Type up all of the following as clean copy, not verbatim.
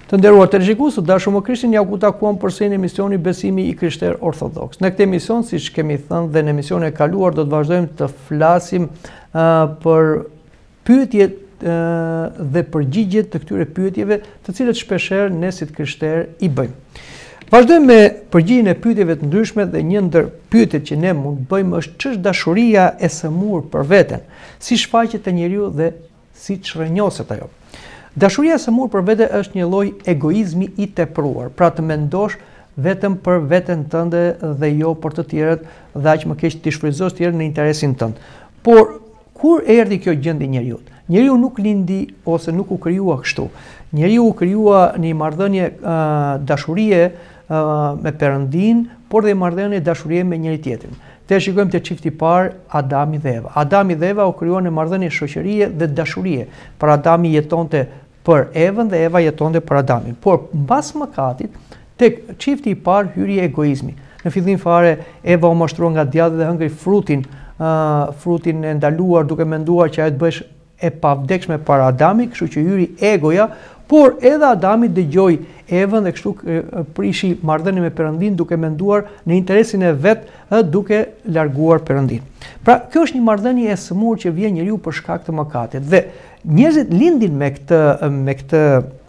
Të nderuar televizionistë, dashur më Krishtin, ja ku takuam përsëri në emisioni Besimi i Krishterë Orthodoks. Në këtë emision, siç kemi thënë dhe në emisionin e kaluar, do të vazhdojmë të flasim për pyetjet dhe përgjigjet të këtyre pyetjeve, të cilët shpeshherë ne si krishterë i bëjmë. Vazhdojmë me përgjigjen e pyetjeve të ndryshme dhe një ndër pyetjet që ne mund të bëjmë është ç'është dashuria e sëmurë për veten, si shfaqet te njeriu dhe si çrrënjoset ajo. Dashuria e sëmurë për vete është një lloj egoizmi i tepruar, pra të mendosh vetëm për veten tënde dhe jo për të tjerët, dhe aq më keq të shfrytëzosh të tjerët në interesin tënd. Por kur erdhi kjo gjendje njeriu? Njeriu nuk lindi ose nuk u krijua kështu. Njeriu u krijua në marrëdhënie dashurie me Perëndin, por dhe marrëdhënie dashurie me njëri tjetrin. Te shikojmë te çifti i parë, Adami dhe Eva. Adami dhe Eva u krijuan në marrëdhënie shoqërie dhe dashurie. Pra Adami jetonte për Evën dhe Eva jetonte për Adamin. Por mbas mëkatit, tek çifti i parë hyri egoizmi. Në fillim fare Eva u mashtrua nga djalli dhe hëngri frutin e ndaluar duke menduar që ajo të bësh e pavdekshme para Adamit, kështu që hyri egoja, por edhe Adami dëgjoi Evën dhe kështu prishi marrëdhënie me Perëndin duke menduar në interesin e vet, duke larguar Perëndin. Pra, kjo është një marrëdhënie e sëmurë që vjen njeriu për shkak të mëkatit dhe njerëzit lindin me këtë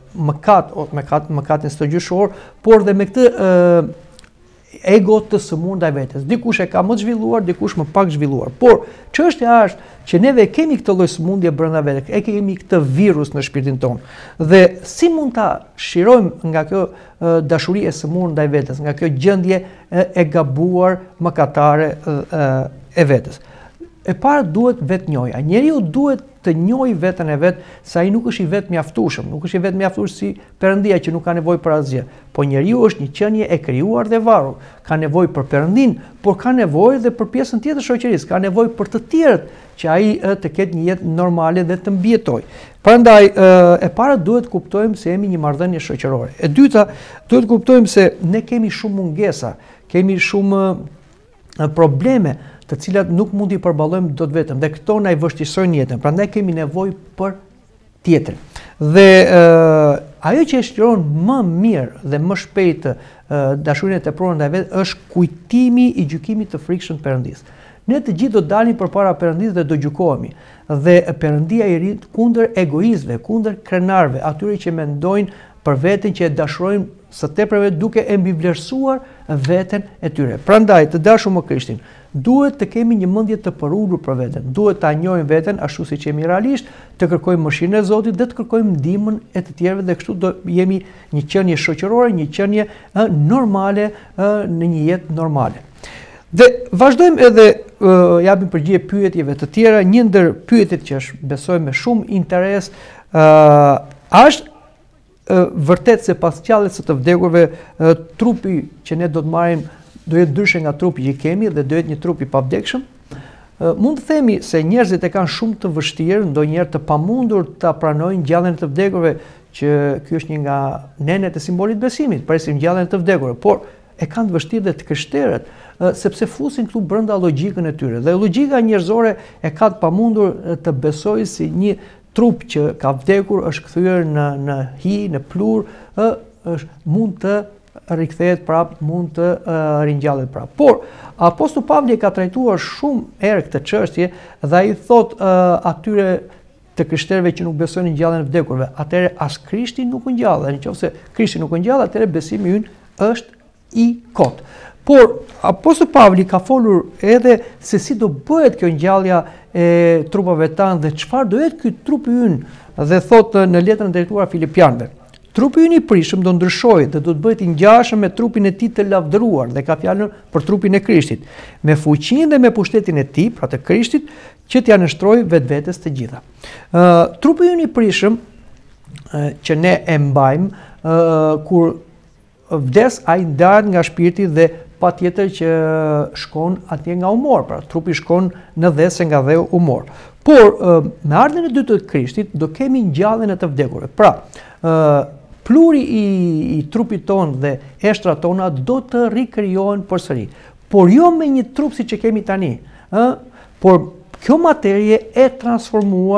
mëkatin stëgjyshor, por dhe me këtë ego të sëmurë ndaj vetes. Dikush e ka më të zhvilluar, dikush më pak zhvilluar. Por çështja është që neve kemi këtë lloj sëmundje brenda vetes, kemi këtë virus në shpirtin tonë. Dhe si mund ta shirojmë nga kjo dashuri e sëmurë ndaj vetes, nga kjo gjendje e gabuar mëkatare e vetes? E para duhet vetnjohja. Njeriu duhet të njohë veten e vet se ai nuk është i vetë mjaftueshëm, nuk është i vetë mjaftueshëm si Perëndia që nuk ka nevojë për asgjë. Po njeriu është një qenie e krijuar dhe varur. Ka nevojë për Perëndin, por ka nevojë edhe për pjesën tjetër të shoqërisë, ka nevojë për të tjerët që ai të ketë një jetë normale dhe të mbijetojë. Prandaj e para duhet kuptojmë se jemi një marrëdhënie shoqërore. E dyta, duhet kuptojmë se ne kemi shumë mungesa, kemi shumë probleme të cilat nuk mund t'i përballojmë dot vetëm, dhe këto na i vështirësojnë jetën. Prandaj kemi nevojë për tjetrin. Dhe ajo që e shkruan më mirë dhe më shpejt dashurinë e tepruar ndaj vet është kujtimi i gjykimit të frikshëm të Perëndis. Ne të gjithë do dalim përpara Perëndis dhe do gjykohemi. Dhe Perëndia i rrit kundër egoistëve, kundër krenarëve, atyre që mendojnë për veten, që e dashurojnë së tepreve duke e mbivlerësuar veten e tyre. Prandaj, të dashur më Krishtin, duhet të kemi një mendje të përulur për veten. Duhet ta njohim veten ashtu siç jemi realisht, të kërkojmë mëshirën e Zotit dhe të kërkojmë ndihmën e të tjerëve dhe kështu do jemi një qenie shoqërore, një qenie normale në një jetë normale. Dhe vazhdojmë edhe japim përgjigje pyetjeve të tjera. Një ndër pyetjet që është besoj me shumë interes është vërtet se pas qalljes së të vdekurve trupi që ne do të marrim do jetë ndryshe nga trupi që kemi dhe do jetë një trup i pavdekshëm. Mund të themi se njerëzit e kanë shumë të vështirë, ndonjëherë të pamundur ta pranojnë ngjalljen e të vdekurve, që ky është një nga nenet e simbolit besimit, presim ngjalljen e të vdekurve, por e kanë të vështirë dhe të krishterët, sepse fusin këtu brenda logjikën e tyre. Dhe logjika njerëzore e ka të pamundur të besojë si një trup që ka vdekur është kthyer në hi, në plur, mund të rikthehet prapë, mund të ringjallet prapë. Por Apostulli Pavli ka trajtuar shumë herë këtë çështje dhe ai thot atyre të krishterëve që nuk besojnë në ngjalljen e vdekurve, atëherë as Krishti nuk u ngjall. Nëse Krishti nuk u ngjall, atëherë besimi ynë është i kot. Por Apostulli Pavli ka folur edhe se si do bëhet kjo ngjallja e trupave tanë dhe çfarë do jetë ky trupi ynë, dhe thot në letrën e drejtuar Filipianëve: trupi ynë i prishëm do ndryshojë dhe do të bëhet i ngjashëm me trupin e tij të lavdëruar, dhe ka fjalën për trupin e Krishtit, me fuqinë dhe me pushtetin e tij, pra të Krishtit, që t'ia nështrojë vetvetes të gjitha. Trupi ynë i prishëm që ne e mbajmë kur vdes, ai ndahet nga shpirti dhe patjetër që shkon atje nga umor, pra trupi shkon në dhesë nga dhe umor. Por me ardhmen e dytë të Krishtit do kemi ngjalljen e të vdekurve. Pra, pluri i trupit tonë dhe eshtrat tona do të rikrijohen përsëri, por jo me një trup siç e kemi tani, por kjo materie e transformuar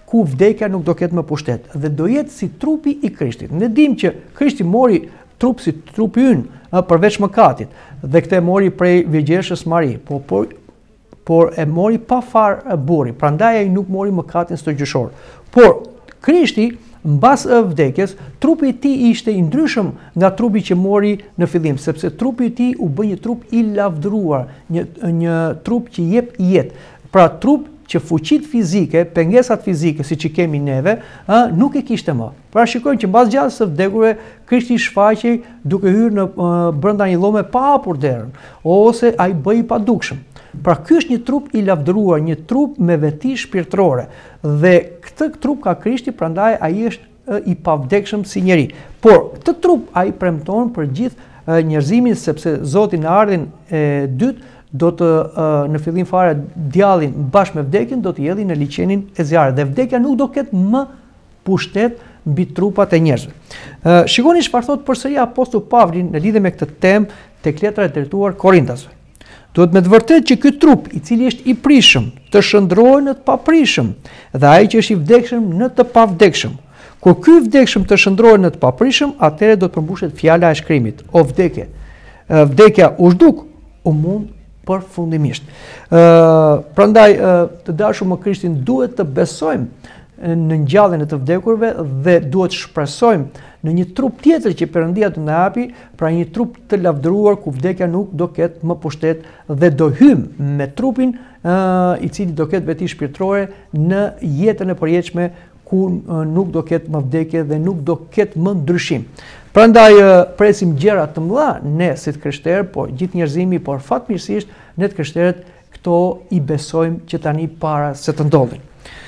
ku vdekja nuk do ketë më pushtet dhe do jetë si trupi i Krishtit. Ne dimë që Krishti mori trup si trupi ynë përveç mëkatit dhe këtë mori prej Virgjeshës Mari, por e mori pa far burri, prandaj ai nuk mori mëkatin së gjyshor. Por Krishti mbas vdekjes, trupi i tij ishte i ndryshëm nga trupi që mori në fillim, sepse trupi i tij u bë një trup i lavdëruar, një trup që jep jetë. Pra trup që fuqit fizike, pengesat fizike siç i kemi neve, nuk e kishte më. Pra shikojmë që mbas gjallës së vdekurve, Krishti shfaqej duke hyrë në brenda një llome pa hapur derën, ose ai bëi pa dukshëm. Pra ky është një trup i lavdëruar, një trup me veti shpirtërore. Dhe këtë trup ka Krishti, prandaj ai është i pavdekshëm si njeri. Por këtë trup ai premton për gjithë njerëzimin, sepse Zoti në ardhin e dytë do të në fillim fare djallin bashkë me vdekjen do të jelli në liçenin e zjarrit dhe vdekja nuk do ketë më pushtet mbi trupat e njerëzve. Shikoni çfarë thot përsëri apostulli Pavli në lidhje me këtë temë tek letra e drejtuar Korintasve. Duhet me të vërtetë që ky trup, i cili është i prishëm, të shndrohet në të paprishëm, dhe ai që është i vdekshëm në të pavdekshëm. Kur ky i vdekshëm të shndrohet në të paprishëm, atëherë do të përmbushet fjala e shkrimit: O vdekje, vdekja u zhduk, u mund përfundimisht. Prandaj të dashur me Krishtin duhet të besojmë në ngjalljen e të vdekurve dhe duhet shpresojmë në një trup tjetër që Perëndia do na japi, pra një trup të lavdëruar ku vdekja nuk do ketë më pushtet dhe do hyjmë me trupin i cili do ketë veti shpirtërore në jetën e përjetshme ku nuk do ketë më vdekje dhe nuk do ketë më ndryshim. Prandaj presim gjëra të mëdha ne si të krishterë, por gjithë njerëzimi, por fatmirësisht ne të krishterët këto i besojmë që tani para se të ndodhin.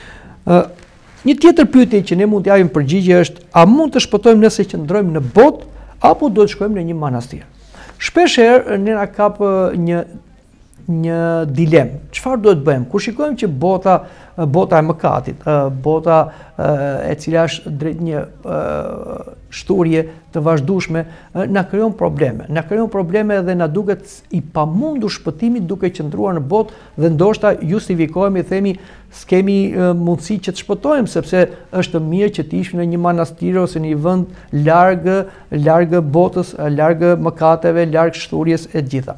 Një tjetër pyetje që ne mund të japim përgjigje është: a mund të shpëtojmë nëse qëndrojmë në botë apo duhet shkojmë në një manastir? Shpesh herë ne na kap një dilemë. Çfarë duhet bëjmë? Kur shikojmë që bota e mëkatit, bota e cila është drejt një shturje të vazhdueshme, na krijon probleme. Na krijon probleme dhe na duket i pamundur shpëtimi duke qëndruar në botë dhe ndoshta justifikohemi, themi s'kemi mundësi që të shpëtojmë sepse është mirë që të ishim në një manastir ose në një vend larg botës, larg mëkateve, larg shturjes e gjitha.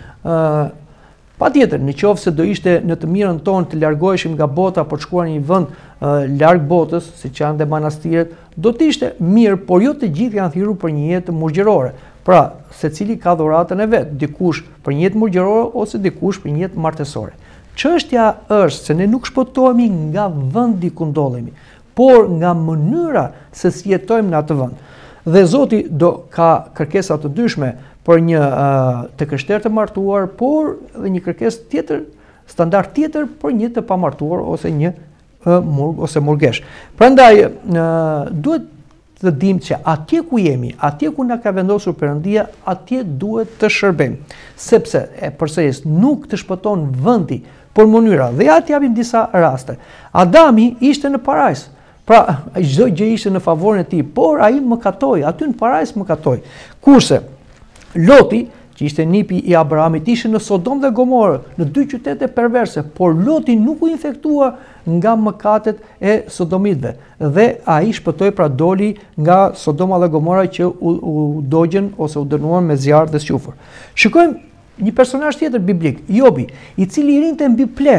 Patjetër, në qoftë se do ishte në të mirën tonë të largoheshim nga bota për të shkuar në një vend larg botës, siç janë dhe manastiret, do të ishte mirë, por jo të gjithë janë thirrur për një jetë murgjerore. Pra, secili ka dhuratën e vet, dikush për një jetë murgjerore ose dikush për një jetë martesore. Çështja është se ne nuk shpëtohemi nga vendi ku ndodhemi, por nga mënyra se si jetojmë në atë vend. Dhe Zoti do ka kërkesa të ndryshme për një të krishterë të martuar, por dhe një kërkesë tjetër, standard tjetër për një të pamartuar ose një murg ose murgesh. Prandaj duhet të dimë që atje ku jemi, atje ku na ka vendosur Perëndia, atje duhet të shërbejmë, sepse përsëris nuk të shpëton vendi, por mënyra. Dhe ja të japim disa raste. Adami ishte në parajs. Pra, çdo gjë ishte në favorin e tij, por ai mëkatoi, aty në parajs mëkatoi. Kurse Loti, që ishte nipi i Abrahamit, ishte në Sodom dhe Gomorë, në dy qytete perverse, por Loti nuk u infektua nga mëkatet e sodomitëve dhe ai shpëtoi, pra doli nga Sodoma dhe Gomora që u dogjën ose u dënuan me zjarr dhe squfur. Shikojmë një personazh tjetër biblik, Jobi, i cili rinte mbi ple,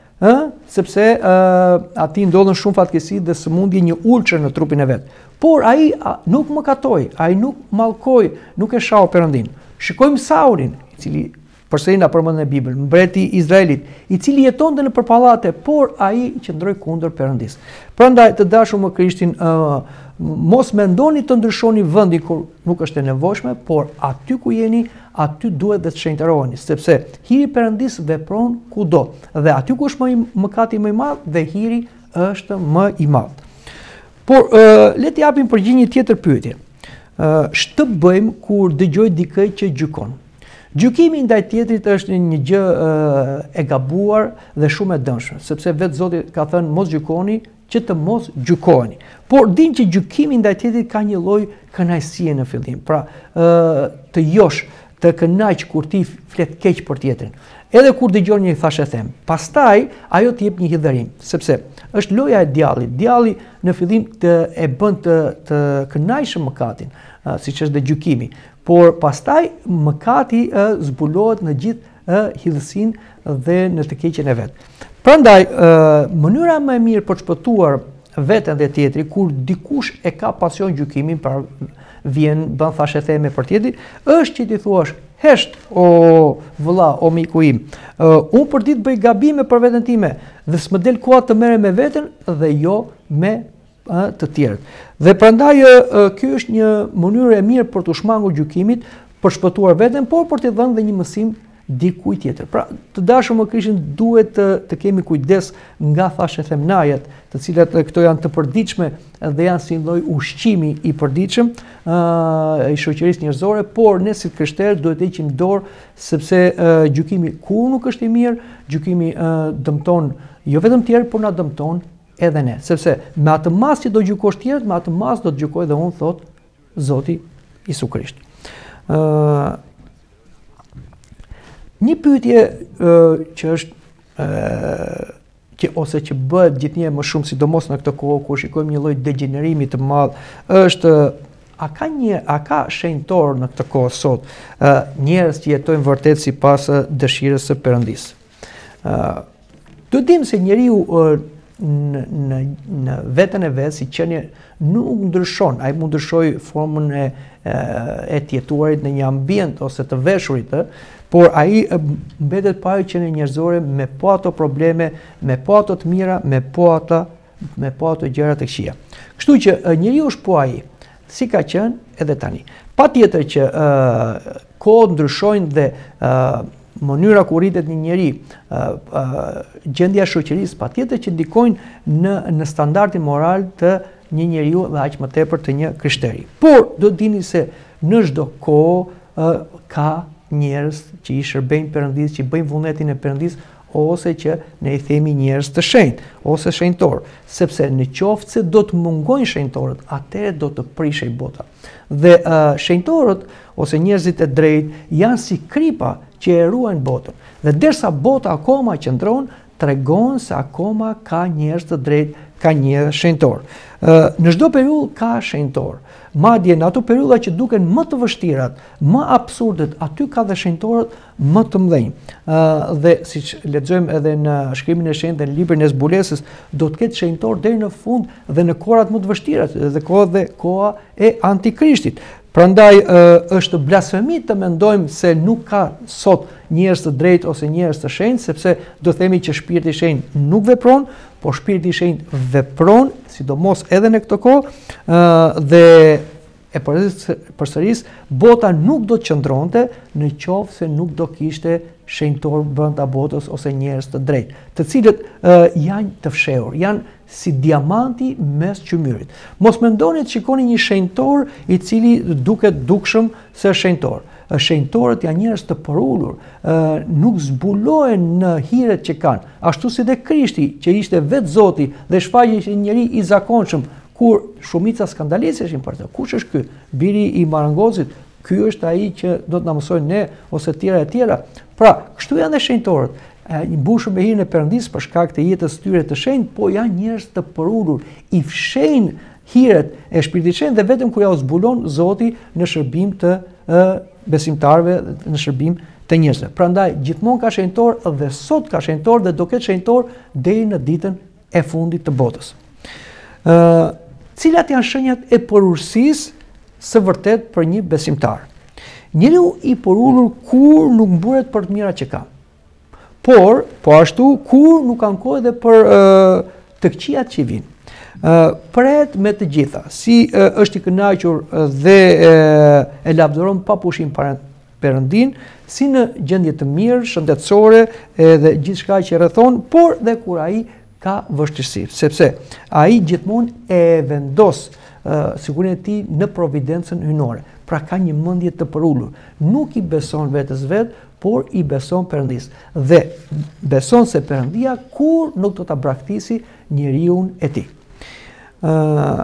sepse atij ndodhen shumë fatkeqësi dhe sëmundje, një ulçër në trupin e vet. Por ai nuk mëkatoi, ai nuk mallkoi, nuk e shau Perëndin. Shikojmë Saulin, i cili përsëri na përmend në Bibël, mbreti i Izraelit, i cili jetonte nëpër pallate, por ai qëndroi kundër Perëndis. Prandaj të dashur me Krishtin, mos mendoni të ndryshoni vendin kur nuk është e nevojshme, por aty ku jeni, aty duhet dhe të shenjtëroheni, sepse hiri Perëndis vepron kudo, dhe aty ku është mëkati më i madh dhe hiri është më i madh. Por le të japim përgjigje një tjetër pyetje. Ç'të bëjmë kur dëgjoj dikë që gjykon? Gjykimi ndaj tjetrit është një gjë e gabuar dhe shumë e dëmshme, sepse vetë Zoti ka thënë mos gjykoni që të mos gjykoheni. Por dim që gjykimi ndaj tjetrit ka një lloj kënaqësie në fillim. Pra, të josh, të kënaq kur ti flet keq për tjetrin. Edhe kur dëgjon një thashë them, pastaj ajo të jep një hidhërim, sepse është loja e djallit. Djalli në fillim e bën të kënaqshëm mëkatin, siç është dhe gjykimi, por pastaj mëkati zbulohet në gjithë hidhësinë dhe në të keqen e vet. Prandaj mënyra më e mirë për të shpëtuar veten dhe tjetri, kur dikush e ka pasion gjykimin, pra vjen bën thashë theme për tjetrin, është që ti thuash: "Hesht, o vëlla, o miku im, unë për ditë bëj gabime për veten time dhe s'më del koha të merrem me veten dhe jo me të tjerët." Dhe prandaj ky është një mënyrë e mirë për të shmangur gjykimit, për shpëtuar veten, por për të dhënë dhe një mësim dikujt tjetër. Pra, të dashur më Krishtin, duhet të kemi kujdes nga thashë themnajet, të cilat këto janë të përditshme dhe janë si lloj ushqimi i përditshëm i shoqërisë njerëzore, por ne si krishterë duhet të heqim dorë, sepse gjykimi kur nuk është i mirë, gjykimi dëmton jo vetëm tjerë, por na dëmton edhe ne, sepse me atë mas që do gjykosh tjerët, me atë mas do të gjykoj dhe unë, thot Zoti Isu Krisht. Një pyetje që është ose që bëhet gjithnjë më shumë, sidomos në këtë kohë kur shikojmë një lloj degenerimi të madh, është a ka shenjtor në këtë kohë sot njerëz që jetojnë vërtet sipas dëshirës së Perëndis. Do dim se njeriu në veten e vet si qenie nuk ndryshon, ai mund ndryshoj formën e të jetuarit në një ambient ose të veshurit, por ai mbetet pa qenie njerëzore me po ato probleme, me po ato të mira, me po ato gjëra të këqija. Kështu që njeriu është po ai, si ka qenë edhe tani. Patjetër që kohët ndryshojnë dhe mënyra ku rritet një njeri, gjendja e shoqërisë patjetër që ndikojnë në standardin moral të një njeriu dhe aq më tepër të një krishteri. Por do të dini se në çdo kohë ka njerëz që i shërbejnë Perëndis, që bëjnë vullnetin e Perëndis, ose që ne i themi njerëz të shenjtë ose shenjtor, sepse në qoftë se do të mungojnë shenjtorët, atëherë do të prishej bota. Dhe shenjtorët ose njerëzit e drejtë janë si kripa që e ruajnë botën. Dhe derisa bota akoma qëndron, tregon se akoma ka njerëz të drejtë, ka njerëz shenjtor. Në çdo periudhë ka shenjtor. Madje në ato periudha që duken më të vështirat, më absurdet, aty ka dhe shenjtorët më të mëdhenj. Dhe siç lexojmë edhe në shkrimin e shenjtë në librin e zbulesës, do të ketë shenjtor deri në fund dhe në kohrat më të vështira, dhe koha e Antikrishtit. Prandaj është blasfemi të mendojmë se nuk ka sot njerëz të drejtë ose njerëz të shenjtë, sepse do themi që shpirti i shenjtë nuk vepron, por shpirti i shenjtë vepron, sidomos edhe në këtë kohë, dhe e përsëris, bota nuk do të qëndronte në qoftë se nuk do kishte shenjtor brenda botës ose njerëz të drejtë, të cilët janë të fshehur, janë si diamanti mes qymyrit. Mos mendoni të shikoni një shenjtor i cili duket dukshëm se shenjtor. Shenjtorët janë njerëz të porulur, nuk zbulohen në hiret që kanë, ashtu si dhe Krishti që ishte vetë Zoti dhe shfaqej ishte një njeri i zakonshëm, kur shumica skandaliseshin për të. Kush është ky? Biri i marangozit? Ky është ai që do të na mësojnë ne ose tjera e tjera. Pra, kështu janë dhe shenjtorët. Një mbushur me hirin e Perëndis për shkak të jetës tyre të shenjtë, po janë njerëz të porulur, i fshejnë hiret e Shpirtit të Shenjtë dhe vetëm kur ja u zbulon Zoti në shërbim të besimtarëve, në shërbim të njerëzve. Prandaj gjithmonë ka shenjtor dhe sot ka shenjtor dhe do ketë shenjtor deri në ditën e fundit të botës. Cilat janë shenjat e porulësisë së vërtet për një besimtar? Njeriu i porulur kur nuk mburet për të mirat që ka. Por, po ashtu, kur nuk kanë kohë edhe për të këqijat që vinë. Pret me të gjitha, si është i kënaqur dhe e lavdëron pa pushim Perëndin, si në gjendje të mirë, shëndetësore dhe gjithçka që rrethon, por dhe kur ai ka vështirësi, sepse ai gjithmonë e vendos sigurinë e tij në providencën hyjnore. Pra ka një mendje të porulur, nuk i beson vetes vet, por i beson Perëndis. Dhe beson se Perëndia kur nuk do ta braktisi njeriu e tij.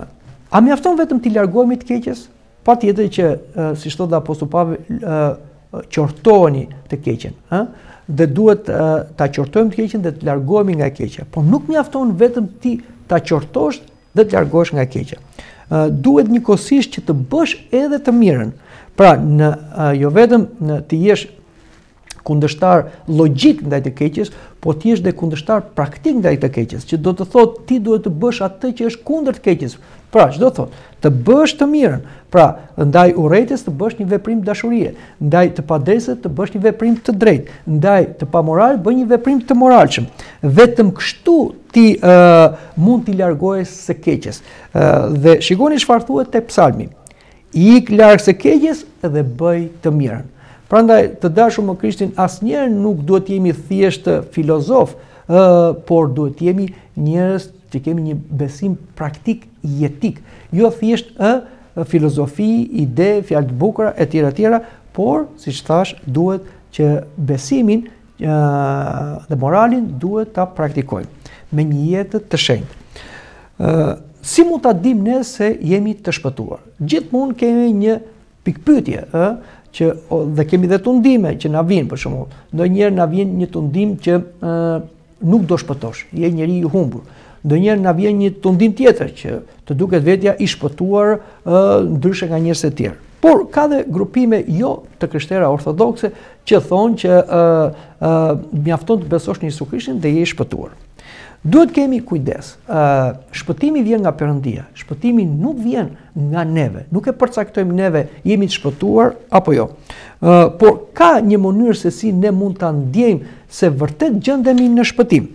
A mjafton vetëm t'i largohemi të keqes? Patjetër që, siç thotë apostulli Pavli, qortoheni të keqen, dhe duhet ta qortojmë të keqen dhe të largohemi nga e keqja. Por nuk mjafton vetëm ti ta qortosh dhe të largohesh nga e keqja. Duhet njëkohësisht që të bësh edhe të mirën. Pra, jo vetëm të jesh kundërshtar logjik ndaj të keqes, po ti jesh dhe kundërshtar praktik ndaj të keqes, që do të thotë ti duhet të bësh atë që është kundër të keqes. Pra, ç'do thotë? Të bësh të mirën. Pra, ndaj urrejtjes të bësh një veprim dashurie, ndaj të padrejtësit të bësh një veprim të drejtë, ndaj të pamoral bëj një veprim të moralshëm. Vetëm kështu ti mund t'i largohesh së keqes. Dhe shikoni çfarë thuhet te Psalmi. Ik larg së keqes dhe bëj të mirën. Prandaj, të dashur më Krishtin, asnjëherë nuk duhet jemi thjesht filozof, por duhet jemi njerëz që kemi një besim praktik jetik, jo thjesht filozofi, ide, fjalë të bukura etj, por siç thash, duhet që besimin dhe moralin duhet ta praktikojmë me një jetë të shenjtë. Si mund ta dim ne se jemi të shpëtuar? Gjithmonë kemi një pikpyetje, dhe kemi dhe tundime që na vijnë, për shembull. Ndonjëherë na vjen një tundim që nuk do shpëtosh, je njeri i humbur. Ndonjëherë na vjen një tundim tjetër që të duket vetja i shpëtuar ndryshe nga njerëz të tjerë. Por ka dhe grupime jo të krishterë ortodokse që thonë që mjafton të besosh në Jezu Krishtin dhe je i shpëtuar. Duhet kemi kujdes. Shpëtimi vjen nga Perëndia. Shpëtimi nuk vjen nga neve. Nuk e përcaktojmë neve jemi të shpëtuar apo jo. Por ka një mënyrë se si ne mund ta ndjejmë se vërtet gjendemi në shpëtim.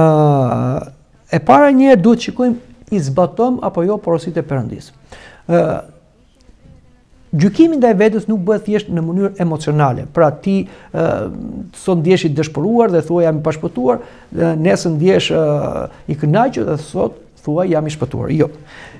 E para njëherë duhet shikojmë i zbatojmë apo jo porositë e Perëndisë. Gjykimi ndaj vetes nuk bëhet thjesht në mënyrë emocionale. Pra ti sot ndjesh i dëshpëruar dhe thua jam i pashpëtuar, nesër ndjesh i kënaqur dhe sot thua jam i shpëtuar. Jo.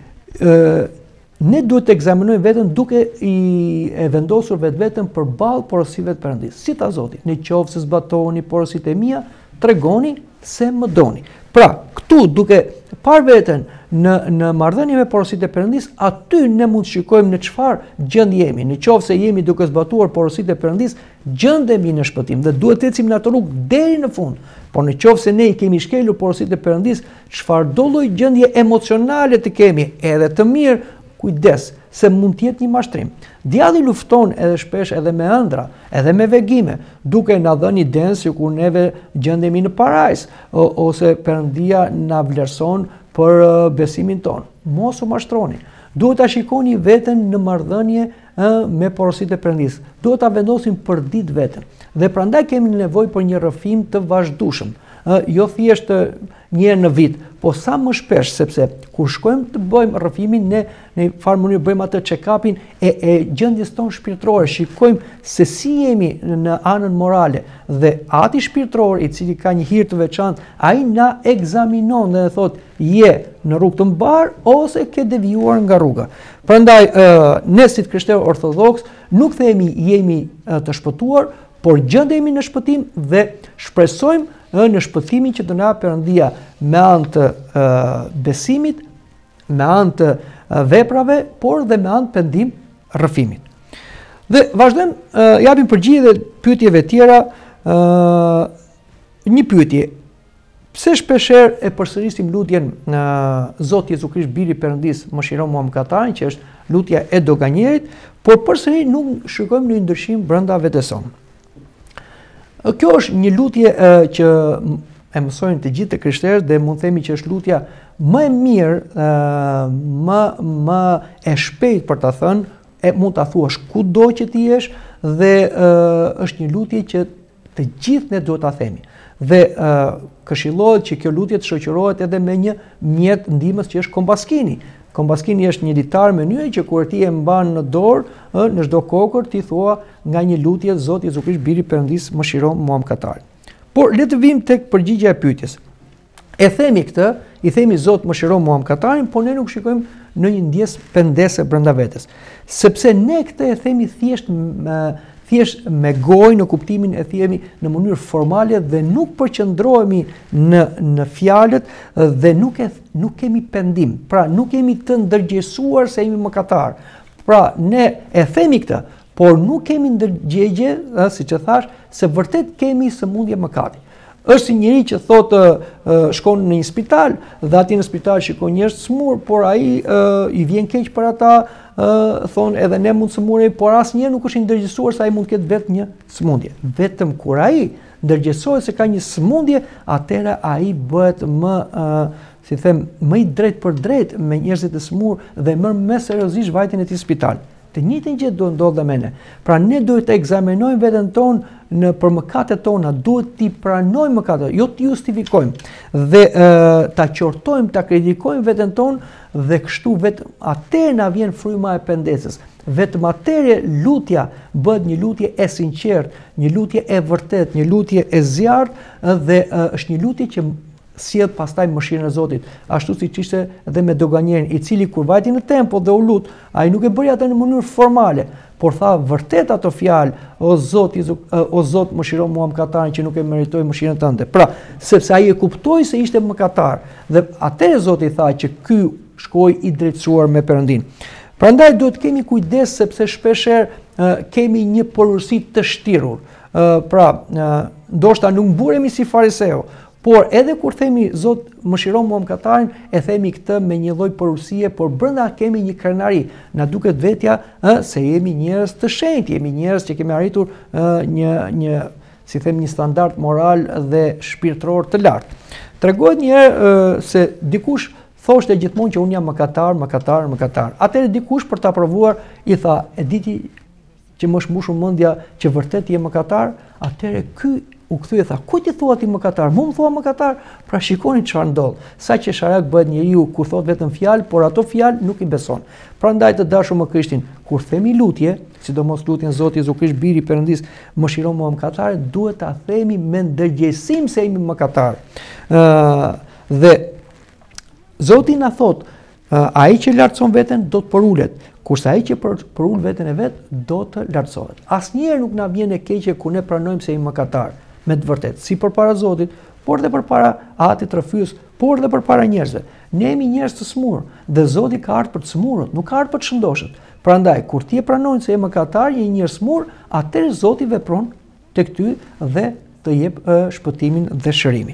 Ne duhet të ekzaminojmë veten duke i vendosur vetveten përballë porosive të Perëndisë. Si tha Zoti, në qoftë se zbatoni porositë e mia, tregoni se më doni. Pra, këtu duke parë veten në marrëdhënie me porositë e Perëndisë, aty ne mund të shikojmë në çfarë gjend jemi. Në qoftë se jemi duke zbatuar porositë e Perëndisë, gjendemi në shpëtim dhe duhet të ecim në atë rrugë deri në fund. Por në qoftë se ne i kemi shkelur porositë e Perëndisë, çfarëdo lloj gjendje emocionale të kemi, edhe të mirë, kujdes, se mund të jetë një mashtrim. Djalli lufton edhe shpesh edhe me ëndra, edhe me vegime, duke na dhënë idenë se kur neve gjendemi në parajs, ose Perëndia na vlerëson për besimin ton. Mos u mashtroni. Duhet ta shikoni veten në marrëdhënie me porositë e Perëndisë. Duhet ta vendosim për ditë veten. Dhe prandaj kemi nevojë për një rrëfim të vazhdueshëm. Jo thjesht një herë në vit, po sa më shpesh, sepse kur shkojmë të bëjmë rrëfimin, ne në farë mënyrë bëjmë atë check-upin e gjendjes tonë shpirtërore, shikojmë se si jemi në anën morale dhe ati shpirtëror i cili ka një hir të veçantë, ai na ekzaminon dhe thotë je në rrugë të mbar ose ke devijuar nga rruga. Prandaj ne si krishterë ortodoks nuk themi jemi të shpëtuar, por gjendemi në shpëtim dhe shpresojmë në shpëtimin që do na japë Perëndia me anë të besimit, me anë të veprave, por dhe me anë të pendim rrëfimit. Dhe vazhdojmë, japim përgjigje dhe pyetjeve tjera. Një pyetje: pse shpeshherë e përsërisim lutjen Zoti Jezu Krisht Biri i Perëndisë, mëshiro mua mëkatarin, që është lutja e doganjerit, por përsëri nuk shikojmë një ndryshim brenda vetes sonë? Kjo është një lutje që e mësojnë të gjithë të krishterët dhe mund themi që është lutja më e mirë, më e shpejtë për ta thënë, mund ta thuash kudo që ti jesh dhe është një lutje që të gjithë ne duhet ta themi. Dhe këshillohet që kjo lutje të shoqërohet edhe me një mjet ndihmës që është kombaskini. Kombaskini është një litar me nyje që kur ti e mban në dorë, në çdo kokër ti thua nga një lutje Zoti Jezu Krisht Biri i Perëndisë, mëshiro mua mëkatarin. Por le të vim tek përgjigjja e pyetjes. E themi këtë, i themi Zot mëshiro mua mëkatarin, por ne nuk shikojmë në një ndjesë pendese brenda vetes. Sepse ne këtë e themi thjesht me gojë, në kuptimin e themi në mënyrë formale dhe nuk përqendrohemi në fjalët dhe nuk kemi pendim. Pra nuk kemi të ndërgjegjësuar se jemi mëkatar. Pra ne e themi këtë, por nuk kemi ndërgjegje, siç e thash, se vërtet kemi sëmundje mëkati. Është si njëri që thotë shkon në një spital dhe aty në spital shikon njerëz të smur, por ai i vjen keq për ata, thonë edhe ne mund të smuremi, por asnjëherë nuk është i ndërgjegjësuar se ai mund të ketë vetë një sëmundje. Vetëm kur ai ndërgjegjësohet se ka një sëmundje, atëherë ai bëhet më më i drejt për drejt me njerëzit e smur dhe merr më seriozisht vajtjen e tij në spital. Të njëjtën gjë do ndodh dhe me ne. Pra ne duhet të egzaminojmë veten tonë për mëkatet tona, duhet t'i pranojmë mëkatet, jo t'i justifikojmë dhe ta qortojmë, ta kritikojmë veten tonë dhe kështu vetëm atëherë na vjen fryma e pendesës. Vetëm atëherë lutja bëhet një lutje e sinqertë, një lutje e vërtetë, një lutje e zjarrt dhe është një lutje që sjell pastaj mëshirën e Zotit, ashtu siç ishte edhe me doganjerin, i cili kur vajti në tempull dhe u lut, ai nuk e bëri atë në mënyrë formale, por tha vërtet ato fjalë, o Zot, mëshiro mua mëkatarin që nuk e meritoj mëshirën tënde. Pra, sepse ai e kuptoi se ishte mëkatar, dhe atëherë Zoti tha që ky shkoi i drejtësuar me Perëndin. Prandaj duhet kemi kujdes sepse shpeshherë kemi një porositë të shtirur. Pra, ndoshta nuk mburemi si fariseu, por edhe kur themi Zot mëshiro mua mëkatarin, e themi këtë me një lloj porosie, por brenda kemi një krenari. Na duket vetja se jemi njerëz të shenjtë, jemi njerëz që kemi arritur një standard moral dhe shpirtëror të lartë. Tregohet një herë se dikush thoshte gjithmonë që unë jam mëkatar. Atëherë dikush për ta provuar i tha, e diti që më shmushur mendja që vërtet je mëkatar? Atëherë ky u kthye tha, ku ti thua ti mëkatar? Mu më thua mëkatar? Pra shikoni çfarë ndodh. Sa që sharak bëhet njeriu kur thot vetëm fjalë, por ato fjalë nuk i beson. Prandaj të dashur me Krishtin, kur themi lutje, sidomos lutjen Zoti Jezu Krisht biri i Perëndis, mëshiro mua mëkatarin, duhet ta themi me ndërgjegjësim se jemi mëkatar. Dhe Zoti na thot, ai që lartëson veten do të porulet, kurse ai që porul veten e vet do të lartësohet. Asnjëherë nuk na vjen e keqe kur ne pranojmë se jemi mëkatar, me të vërtetë, si përpara Zotit, por dhe përpara atit rrëfys, por dhe përpara njerëzve. Ne jemi njerëz të smur dhe Zoti ka ardhur për të smurët, nuk ka ardhur për të shëndoshët. Prandaj kur ti e pranon se je mëkatar, je një njerëz smur, atëherë Zoti vepron tek ty dhe të jep shpëtimin dhe shërimin.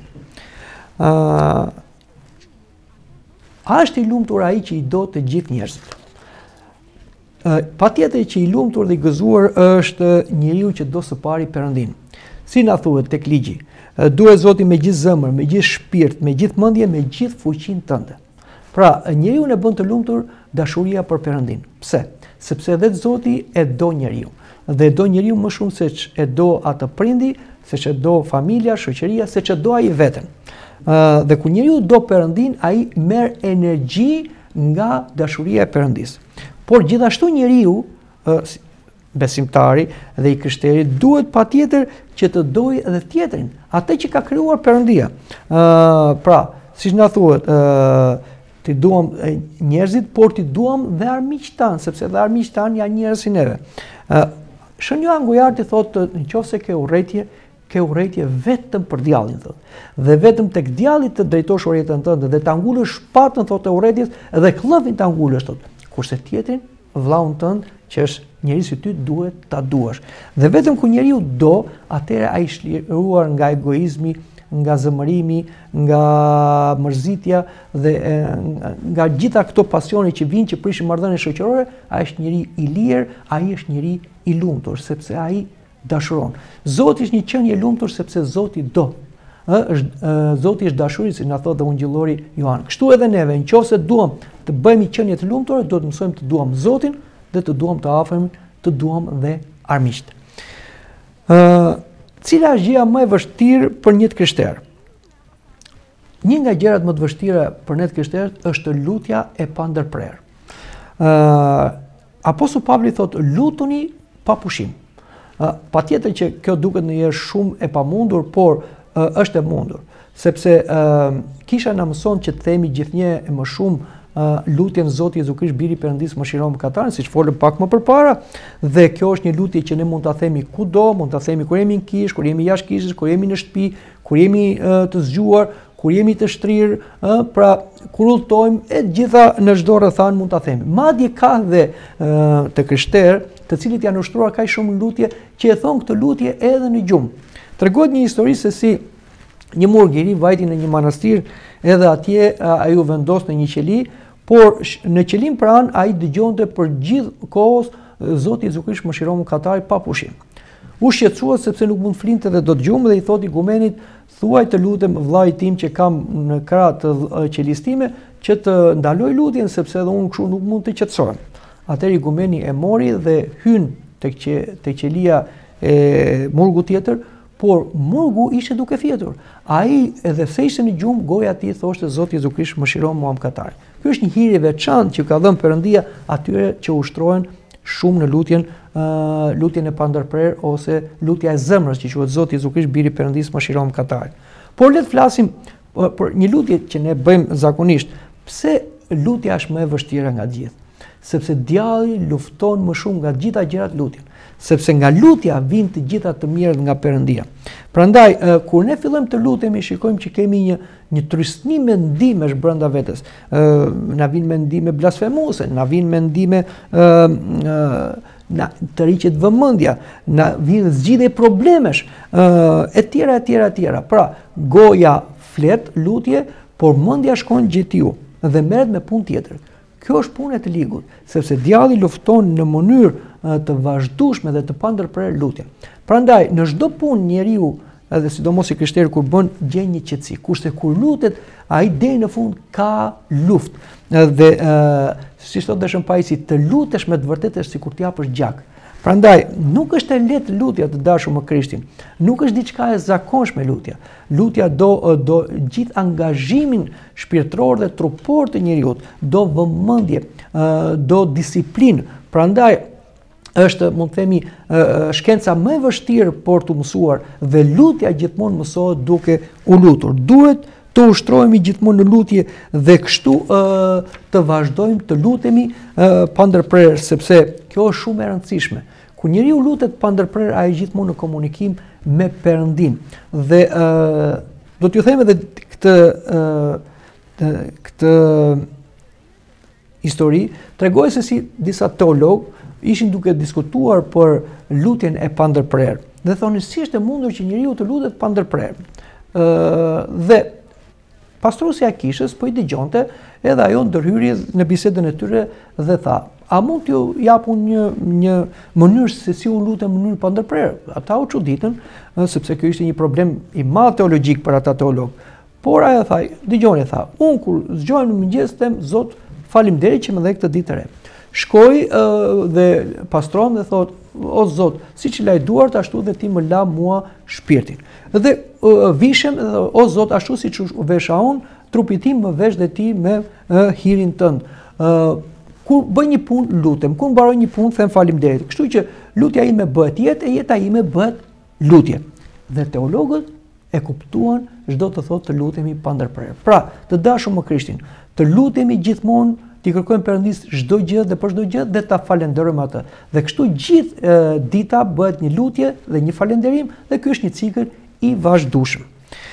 A është i lumtur ai që i do të gjithë njerëzit? Patjetër që i lumtur dhe i gëzuar është njeriu që do së pari Perëndin. Si na thuhet tek ligji, duhet Zoti me gjithë zemër, me gjithë shpirt, me gjithë mendje, me gjithë fuqinë tënde. Pra, njeriu e bën të lumtur dashuria për Perëndin. Pse? Sepse edhe Zoti e do njeriu. Dhe e do njeriu më shumë se që e do atë prindi, se që e do familja, shoqëria, se që do ai veten. Dhe kur njeriu do Perëndin, ai merr energji nga dashuria e Perëndis. Por gjithashtu njeriu, besimtari dhe i krishterit, duhet patjetër që të dojë edhe tjetrin, atë që ka krijuar Perëndia. Pra, siç na thuhet, ti duam njerëzit, por ti duam dhe armiqtë tanë, sepse dhe armiqtë tanë janë njerëz si neve. Shënjo Angujarti thotë, nëse ke urrëtie vetëm për djallin, thotë. Dhe vetëm tek djalli të drejtosh urrëtien tënde dhe ta ngulësh shpatën, thotë, e urrëties dhe kllëvin ta ngulësh, thotë. Kurse tjetrin, vllaun tënd, që është njeri si ty, duhet ta duash. Dhe vetëm kur njeriu do, atëherë ai është liruar nga egoizmi, nga zëmërimi, nga mërzitja dhe nga gjitha këto pasione që vinë që prishin marrëdhënie shoqërore, ai është njeri i lirë, ai është njeri i lumtur, sepse ai dashuron. Zoti është një qenie lumtur sepse Zoti do. Zoti është dashuri, si na thotë dhe ungjillori Johan. Kështu edhe neve, nëse duam të bëhemi qenie të lumtura, do të mësojmë të duam Zotin dhe të duam të afërmin, të duam dhe armiqt. Cila është gjëja më e vështirë për një krishter? Një nga gjërat më të vështira për ne krishterët është lutja e pandërprerë. Apostulli Pavli thotë, lutuni pa pushim. Patjetër që kjo duket ndonjëherë shumë e pamundur, por është e mundur, sepse kisha na mëson që të themi gjithnjë e më shumë lutjen Zoti Jezu Krisht biri i Perëndis mëshiro mëkatarin, siç folëm pak më përpara, dhe kjo është një lutje që ne mund ta themi kudo, mund ta themi kur jemi në kishë, kur jemi jashtë kishës, kur jemi në shtëpi, kur jemi të zgjuar, kur jemi të shtrirë, pra kur udhtojmë, e gjitha në çdo rrethan mund ta themi. Madje ka dhe të krishterë të cilit janë ushtruar kaq shumë lutje që e thon këtë lutje edhe në gjumë. Tregohet një histori se si një murgjeri vajti në një manastir, edhe atje ai u vendos në një qeli, por në qelin pranë ai dëgjonte për gjithë kohës Zoti Jezu Krisht mëshiro mëkatari pa pushim. U shqetësua sepse nuk mund flinte dhe do të gjumë dhe i thot igumenit, thuaj të lutem vllai tim që kam në krah të qelisë time që të ndaloj lutjen sepse edhe unë kështu nuk mund të qetësohem. Atëherë igumeni e mori dhe hyn tek qelia e murgu tjetër, por murgu ishte duke fjetur. Ai edhe pse ishte në gjumë, goja e tij thoshte Zoti Jezu Krisht mëshiro mua mëkatarin. Ky është një hir i veçantë që ka dhënë Perëndia atyre që ushtrohen shumë në lutjen e pandërprer ose lutja e zemrës që quhet Zoti Jezu Krisht biri i Perëndisë mëshiro mëkatarin. Por le të flasim për një lutje që ne bëjmë zakonisht. Pse lutja është më e vështirë nga gjithë? Sepse djalli lufton më shumë nga gjitha gjërat lutjen. Sepse nga lutja vijnë të gjitha të mirët nga Perëndia. Prandaj kur ne fillojmë të lutemi, shikojmë që kemi një trysni mendimesh brenda vetes. Na vijnë mendime blasfemuese, na vijnë mendime të riqet vëmendja, na vijnë zgjidhje problemesh, etj. Pra, goja flet lutje, por mendja shkon gjetju dhe merret me punë tjetër. Kjo është punë e të ligut, sepse djalli lufton në mënyrë të vazhdueshme dhe të pandërprer lutjen. Prandaj, në çdo punë njeriu, edhe sidomos i krishterë kur bën gjen një qetësi, kurse kur lutet, ai deri në fund ka luftë. Dhe si thot Dëshëm Pajisi, të lutesh me të vërtetë është sikur të japësh gjak. Prandaj, nuk është e lehtë lutja të dashur me Krishtin. Nuk është diçka e zakonshme lutja. Lutja do gjithë angazhimin shpirtëror dhe trupor të njeriu, do vëmendje, do disiplinë. Prandaj është, mund të themi, shkenca më e vështirë por të mësuar dhe lutja gjithmonë mësohet duke u lutur. Duhet të ushtrohemi gjithmonë në lutje dhe kështu të vazhdojmë të lutemi pandërprer, sepse kjo është shumë e rëndësishme. Kur njeriu lutet pandërprer, ai gjithmonë në komunikim me Perëndin. Dhe do t'ju them edhe këtë histori, tregoj se si disa teologë ishin duke diskutuar për lutjen e pandërprer. Dhe thonin si është e mundur që njeriu të lutet pandërprer. Dhe pastruesja e kishës po i dëgjonte edhe ajo ndërhyrje në bisedën e tyre dhe tha: a mund t'ju japun një mënyrë se si u lutem në mënyrë pandërprer? Ata u çuditën, sepse kjo ishte një problem i madh teologjik për ata teologë. Por ajo tha, dëgjoni, tha, unë kur zgjohem në mëngjes them Zot, faleminderit që më dhe këtë ditë të re. Shkoj dhe pastron dhe thot: o Zot, siç laj duart ashtu dhe ti më la mua shpirtin. Dhe vishem dhe o Zot, ashtu siç u vesha unë, trupi tim më vesh dhe ti me hirin tënd. Kur bëj një punë, lutem. Kur mbaroj një punë, them faleminderit. Kështu që lutja ime bëhet jetë e jeta ime bëhet lutje. Dhe teologët e kuptuan çdo të thotë të lutemi pandërprer. Pra, të dashur me Krishtin, të lutemi gjithmonë, t'i kërkojmë Perëndisë çdo gjë dhe për çdo gjë dhe ta falenderojmë atë. Dhe kështu gjithë dita bëhet një lutje dhe një falënderim dhe ky është një cikël i vazhdueshëm.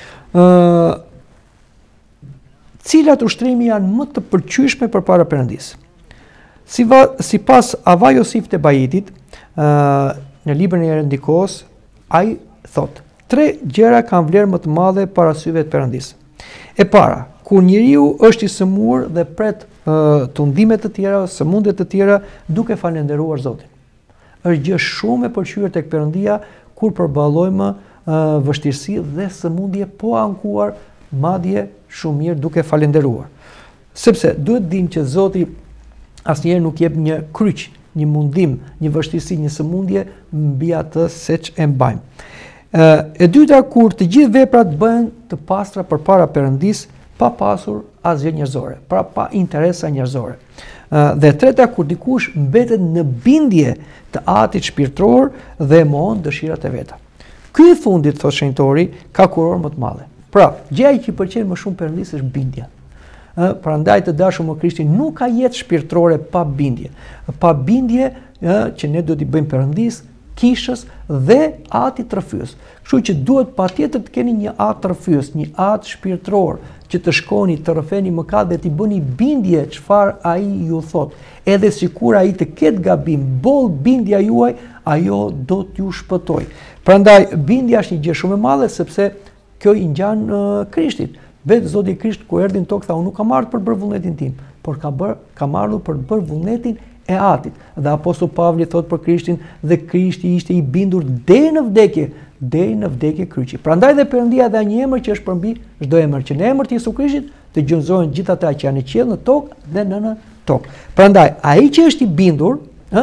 Cilat ushtrimi janë më të pëlqyeshme përpara Perëndisë? Sipas Ava Josif të Bajitit, në librin e Rendikos, ai thot: 3 gjëra kanë vlerë më të madhe para syve të Perëndisë. E para, kur njeriu është i sëmur dhe pret tundime të tjera, sëmundje të tjera, duke falendëruar Zotin. Është gjë shumë e pëlqyer tek Perëndia kur përballojmë vështirësi dhe sëmundje po ankuar, madje shumë mirë duke falendëruar. Sepse duhet dim që Zoti asnjëherë nuk jep një kryq, një mundim, një vështirësi, një sëmundje mbi atë seç e mbajmë. E dyta, kur të gjithë veprat bëhen të pastra përpara Perëndisë, pa pasur asgjë njerëzore, pra pa interesa njerëzore. Dhe e treta, kur dikush mbetet në bindje të atit shpirtëror dhe e mohon dëshirat e veta. Ky i fundit, thot shenjtori, ka kuror më të madhe. Pra, gjëja që i pëlqen më shumë Perëndisë është bindja. Prandaj të dashur me Krishtin nuk ka jetë shpirtërore pa bindje. Pa bindje që ne duhet i bëjmë Perëndisë, kishës dhe atit rrëfyes. Kështu që duhet patjetër të keni një atë rrëfyes, një atë shpirtëror që të shkoni të rrëfeni mëkat dhe t'i bëni bindje çfarë ai ju thot. Edhe sikur ai të ketë gabim, boll bindja juaj, ajo do t'ju shpëtoj. Prandaj bindja është një gjë shumë e madhe sepse kjo i ngjan Krishtit. Vetë Zoti Krisht kur erdhi në tokë tha unë nuk kam ardhur për të bërë vullnetin tim, por kam ardhur për të bërë vullnetin e Atit. Dhe apostoll Pavli thot për Krishtin dhe Krishti ishte i bindur deri në vdekje kryqi. Prandaj dhe Perëndia dha një emër që është përmbi çdo emër, që në emër të Jezu Krishtit të gjuzohen gjithë ata që janë në qiell, në tokë dhe në tokë. Prandaj ai që është i bindur,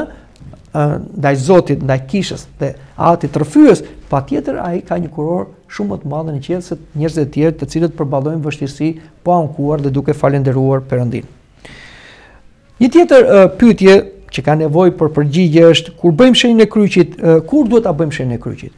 ndaj Zotit, ndaj kishës dhe Atit rrëfyes, patjetër ai ka një kuror shumë më të madhe në qiell se njerëzit e tjerë të cilët përballojnë vështirësi pa ankuar dhe duke falendëruar Perëndin. Një tjetër pyetje që ka nevojë për përgjigje është kur bëjmë shenjën e kryqit, kur duhet ta bëjmë shenjën e kryqit?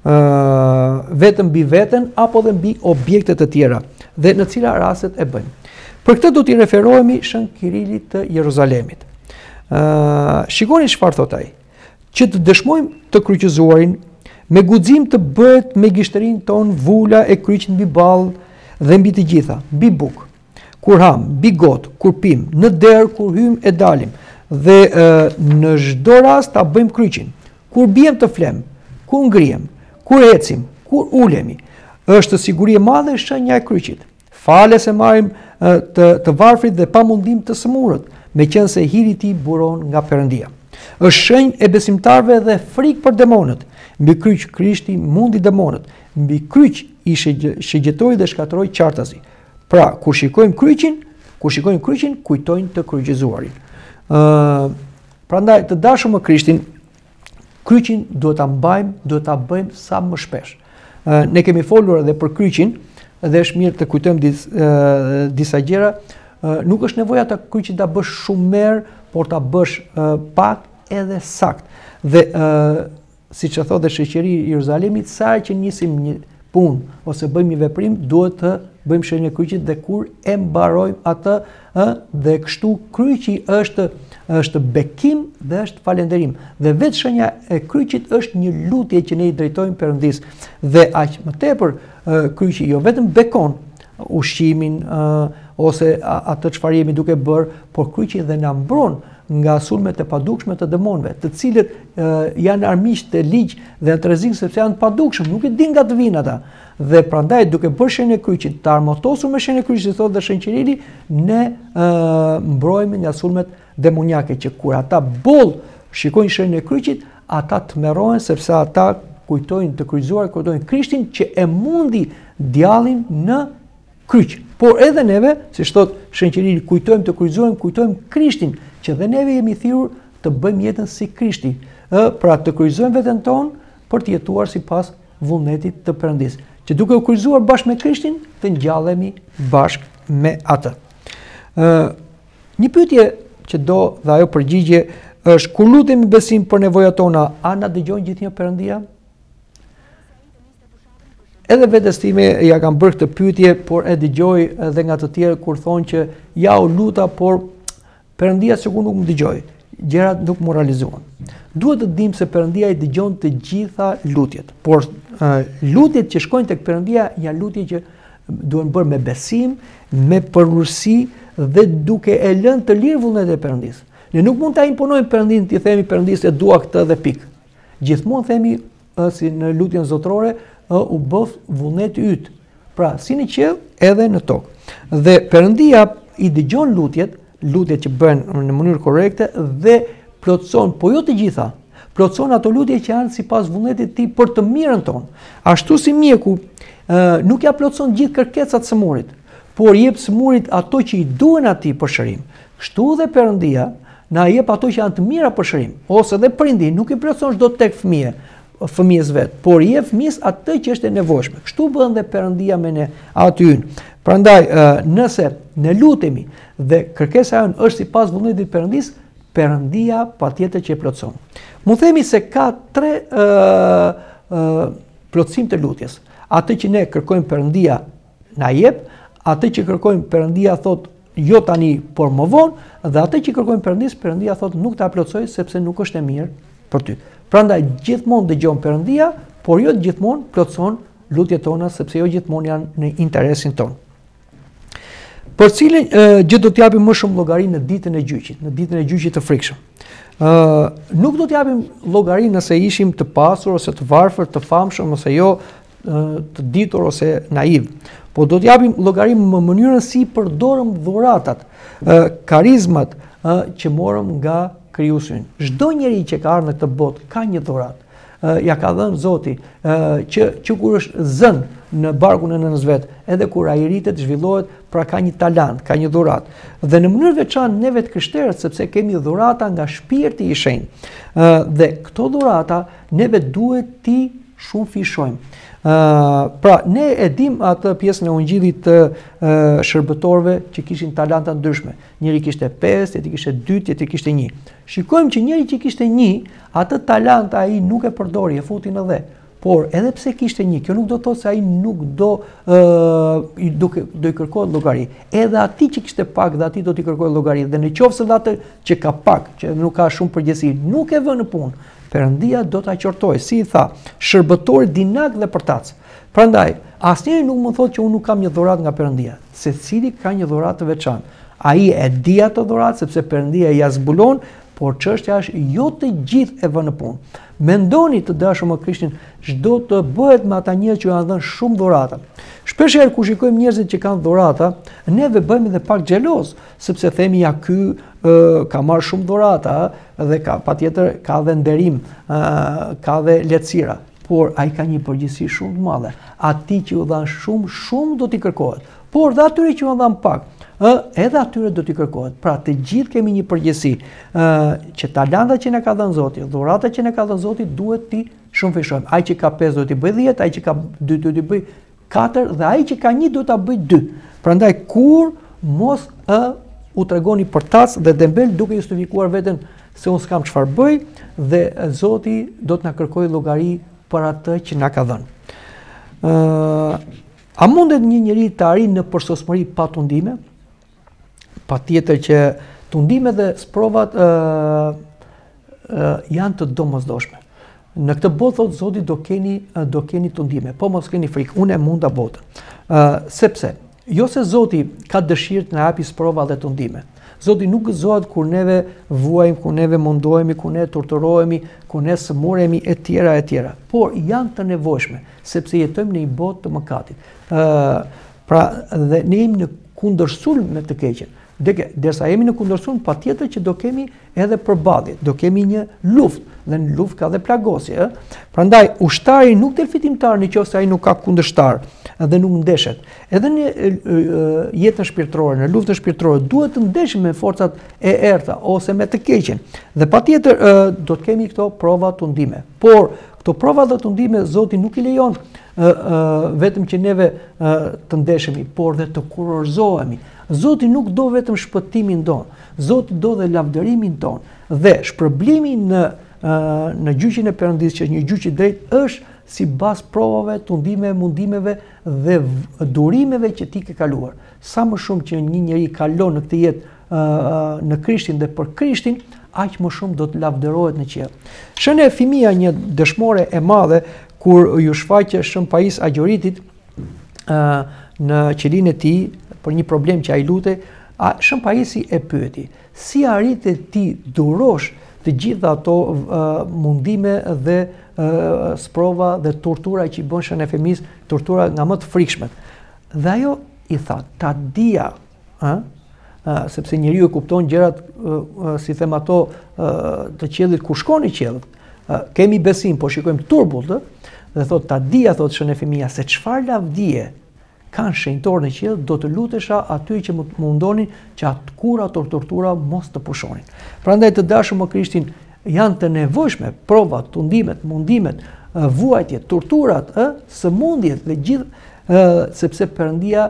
Vetëm mbi veten apo edhe mbi objekte të tjera dhe në cila rastet e bëjmë. Për këtë do t'i referohemi Shën Kirilit të Jeruzalemit. Shikoni çfarë thot ai. Që të dëshmojmë të kryqëzuarin, me guxim të bëhet me gishtërinë tonë vula e kryqit mbi ballë dhe mbi të gjitha, mbi bukë, kur ham, mbi gotë, kur pim, në derë, kur hym e dalim, dhe në çdo rast ta bëjmë kryqin. Kur biem të flem, kur ngrihem, kur ecim, kur ulemi, është siguri e madhe shenja e kryqit. Fale se marrim të varfrit dhe pa mundim të sëmurët, meqense hiri i tij buron nga Perëndia. Është shenjë e besimtarëve dhe frikë për demonët. Mbi kryq Krishti mundi demonët. Mbi kryq i shëgjetoi dhe shkatëroi qartazi. Pra, kur shikojmë kryqin, kujtojnë të kryqëzuarin. Prandaj të dashur me Krishtin, kryqin duhet ta mbajmë, duhet ta bëjmë sa më shpesh. Ne kemi folur edhe për kryqin dhe është mirë të kujtojmë disa gjëra. Nuk është nevoja ta kryqin ta bësh shumë merë, por ta bësh pak edhe sakt. Dhe siç e thotë shoqëria e Jeruzalemit, sa që nisim një punë ose bëjmë një veprim, duhet të bëjmë shenjën e kryqit dhe kur e mbarojmë atë, dhe kështu kryqi është bekim dhe është falënderim. Dhe vetë shenja e kryqit është një lutje që ne i drejtojmë Perëndis. Dhe aq më tepër kryqi jo vetëm bekon ushqimin ose atë çfarë jemi duke bërë, por kryqi dhe na mbron nga sulmet e padukshme të demonëve, të cilët janë armiq të ligj dhe të rrezik sepse janë padukshëm, nuk e din nga të vinë ata. Dhe prandaj duke bërë shenjën e kryqit, të armotosur me shenjën e kryqit, thotë dhe Shën Kirili, ne mbrohemi nga sulmet demoniake që kur ata boll shikojnë shenjën e kryqit, ata tmerrohen sepse ata kujtojnë të kryqëzuar, kujtojnë Krishtin që e mundi djallin në kryq. Por edhe neve, siç thotë Shën Kirili, kujtojmë të kryqëzuarim, kujtojmë Krishtin, që dhe neve jemi thirrur të bëjmë jetën si Krishti, pra të kryqëzojmë veten tonë për të jetuar sipas vullnetit të Perëndis, që duke u kryqëzuar bashkë me Krishtin, të ngjallemi bashkë me atë. Një pyetje që do dhe ajo përgjigje është kur lutemi besim për nevojat tona, a na dëgjon gjithnjë Perëndia? Edhe vetes time ja kam bërë këtë pyetje, por e dëgjoj edhe nga të tjerë kur thonë që ja u luta, por Perëndia sikur nuk më dëgjoi. Gjërat nuk më realizuan. Duhet të dimë se Perëndia i dëgjon të gjitha lutjet, por lutjet që shkojnë tek Perëndia janë lutje që duhen bërë me besim, me përurësi dhe duke e lënë të lirë vullnetin e Perëndis. Ne nuk mund ta imponojmë Perëndin, t'i themi Perëndis se dua këtë dhe pikë. Gjithmonë themi si në lutjen zotërore, u bëf vullneti yt. Pra, si në qiell edhe në tokë. Dhe Perëndia i dëgjon lutjet që bëhen në mënyrë korrekte dhe plotson, po jo të gjitha, plotson ato lutje që janë sipas vullnetit të tij për të mirën tonë. Ashtu si mjeku nuk ja plotson gjithë kërkesat sëmurit, por jep sëmurit ato që i duhen atij për shërim. Kështu dhe Perëndia na jep ato që janë të mira për shërim, ose dhe prindi nuk i plotson çdo tek fëmijës vet, por i jep fëmijës atë që është e nevojshme. Kështu bën dhe Perëndia me ne aty ynë. Prandaj, nëse ne lutemi dhe kërkesa jonë është sipas vullnetit të Perëndis, Perëndia patjetër që e plotson. Mund themi se ka 3 plotësim të lutjes. Atë që ne kërkojmë Perëndia na jep, atë që kërkojmë Perëndia thot jo tani, por më vonë, dhe atë që kërkojmë Perëndis, Perëndia thot nuk ta plotsoj sepse nuk është e mirë për ty. Prandaj gjithmonë dëgjon Perëndia, por jo gjithmonë plotson lutjet tona sepse jo gjithmonë janë në interesin tonë. Për cilin gjë do t'japim më shumë llogari në ditën e gjyqit, në ditën e gjyqit të frikshëm. Nuk do t'japim llogari nëse ishim të pasur ose të varfër, të famshëm ose jo të ditur ose naiv. Po do t'japim llogari në mënyrën si përdorëm dhuratat, karizmat që morëm nga Krijuesi. Çdo njeri që ka ardhur në këtë botë ka një dhuratë. Ja ka dhënë Zoti që kur është zënë në barkun e nënës vet, edhe kur ai rritet, zhvillohet, pra ka një talant, ka një dhuratë. Dhe në mënyrë veçantë neve të krishterët, sepse kemi dhurata nga shpirti i shenjtë. Dhe këto dhurata neve duhet ti shumë fishojmë. Pra ne e dim atë pjesën e ungjillit të shërbëtorëve që kishin talanta ndryshme. Njëri kishte 5, tjetri kishte 2, tjetri kishte 1. Shikojmë që njëri që kishte 1, atë talent ai nuk e përdori, e futi në dhe. Por edhe pse kishte 1, kjo nuk do të thotë se ai nuk do i kërkohet llogari. Edhe atij që kishte pak dhe atij do t'i kërkohet llogari. Dhe në qoftë se atë që ka pak, që nuk ka shumë përgjegjësi, nuk e vën në punë, Perëndia do ta qortojë, si i tha, shërbëtori dinak dhe përtac. Prandaj, asnjëri nuk më thotë që unë nuk kam një dhuratë nga Perëndia. Secili ka një dhuratë të veçantë. Ai e di ato dhuratë sepse Perëndia ja zbulon, por çështja është jo të gjithë e vënë në punë. Mendoni të dashur me Krishtin, çdo të bëhet me ata njerëz që janë dhënë shumë dhurata. Shpeshherë kur shikojmë njerëzit që kanë dhurata, neve bëhemi edhe pak xheloz, sepse themi ja ky ka marrë shumë dhurata dhe patjetër ka dhe nderim, ka dhe lehtësira, por ai ka një përgjegjësi shumë të madhe. Atij që u dhan shumë do t'i kërkohet, por dhe atyre që u dhan pak, edhe atyre do t'i kërkohet. Pra të gjithë kemi një përgjegjësi që talanta që na ka dhënë Zoti, dhurata që na ka dhënë Zoti duhet ti shumë fishojmë. Ai që ka 5 duhet t'i bëj 10, ai që ka 2 duhet t'i bëj 4 dhe ai që ka 1 duhet ta bëj 2. Prandaj kur mos u tregoni për tac dhe dembel duke justifikuar veten se unë s'kam çfarë bëj dhe Zoti do të na kërkojë llogari për atë që na ka dhënë. A mundet një njeri të arrijë në përsosmëri pa tundime? Patjetër që tundimet dhe sprovat janë të domosdoshme. Në këtë botë thotë Zoti do keni tundime, po mos keni frikë, unë e munda botën. Sepse jo se Zoti ka dëshirë të na japi sprova dhe tundime. Zoti nuk gëzohet kur neve vuajmë, kur neve mundohemi, kur ne torturohemi, kur ne sëmuremi e tjera. Por janë të nevojshme, sepse jetojmë në një botë të mëkatit. Pra dhe ne jemi në kundërsulm me të keqen. Derisa jemi në kundërsulm, patjetër që do kemi edhe përballje, do kemi një luftë, dhe në luftë ka dhe plagosje. Prandaj ushtari nuk del fitimtar nëse ai nuk ka kundërshtar dhe nuk ndeshet. Edhe në jetën shpirtërore, në luftën shpirtërore duhet të ndeshim me forcat e errta ose me të keqen. Dhe patjetër do të kemi këto prova tundime. Por këto prova dhe tundime Zoti nuk i lejon vetëm që neve të ndeshemi, por dhe të kurorzohemi. Zoti nuk do vetëm shpëtimin ton, Zoti do dhe lavdërimin ton. Dhe shpërblimi në gjyqin e Perëndisë, që është një gjyq i drejtë, është sipas provave, tundimeve, mundimeve dhe durimeve që ti ke kaluar. Sa më shumë që një njeri kalon në këtë jetë në Krishtin dhe për Krishtin, aq më shumë do të lavdërohet në qiell. Shënë fëmia një dëshmore e madhe kur ju shfaqe shën pajis agjoritit në qelin e tij për një problem që ai lutej, shën pajisi e pyeti: si arritet ti durosh të gjitha ato mundime dhe sprova dhe tortura që i bën shën e fëmis, tortura nga më të frikshmet. Dhe ajo i tha: ta dia, sepse njeriu e kupton gjërat si them ato të qiellit, kur shkon i qiellit. Kemi besim, po shikojmë turbullt, dhe thot: ta dia, thot shën e fëmia, se çfarë lavdije kanë shenjtorë në qiell, do të lutesha aty që më mundonin që atë kura, ato tortura mos të pushonin. Prandaj të dashur me Krishtin, janë të nevojshme provat, tundimet, mundimet, vuajtjet, torturat, sëmundjet dhe gjithë, sepse Perëndia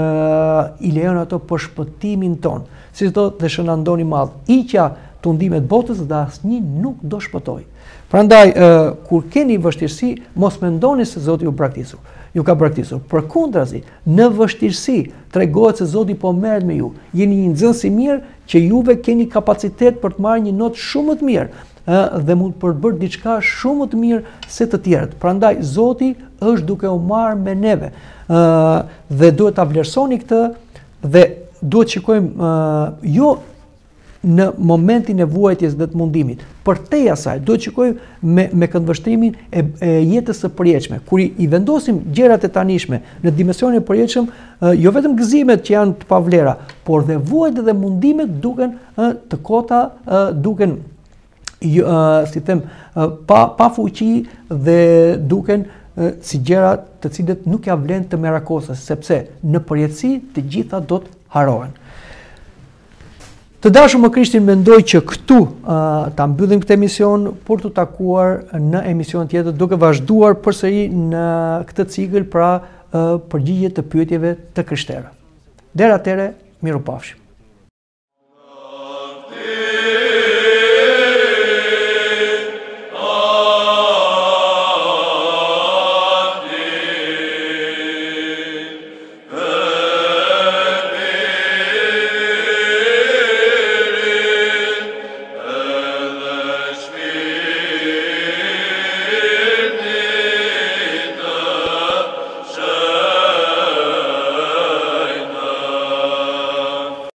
i lejon ato për shpëtimin ton. Si thotë dhe shënandoni madh, iqja tundimet botës dhe asnjë nuk do shpëtoj. Prandaj kur keni vështirësi, mos mendoni se Zoti ju ka braktisur. Përkundrazi, në vështirësi tregohet se Zoti po merret me ju. Jeni një nxënës i mirë që juve keni kapacitet për të marrë një notë shumë të mirë dhe mund për të bërë diçka shumë të mirë se të tjerët. Prandaj Zoti është duke u marrë me neve dhe duhet ta vlerësoni këtë dhe duhet shikojmë jo në momentin e vuajtjes dhe të mundimit. Përtej asaj, duhet shikojmë me këndvështrimin e jetës së përjetshme. Kur i vendosim gjërat e tanishme në dimensionin e përjetshëm, jo vetëm gëzimet që janë të pavlera, por dhe vuajtjet dhe mundimet duken të kota, duken si them pa fuqi dhe duken si gjëra të cilët nuk ja vlen të merakosës, sepse në përjetësi të gjitha do të harohen. Të dashur më Krishtin, mendoj që këtu ta mbyllim këtë emision për të takuar në emision tjetër, duke vazhduar përsëri në këtë cikël, pra përgjigje të pyetjeve të krishterë. Deri atëherë, mirupafshim.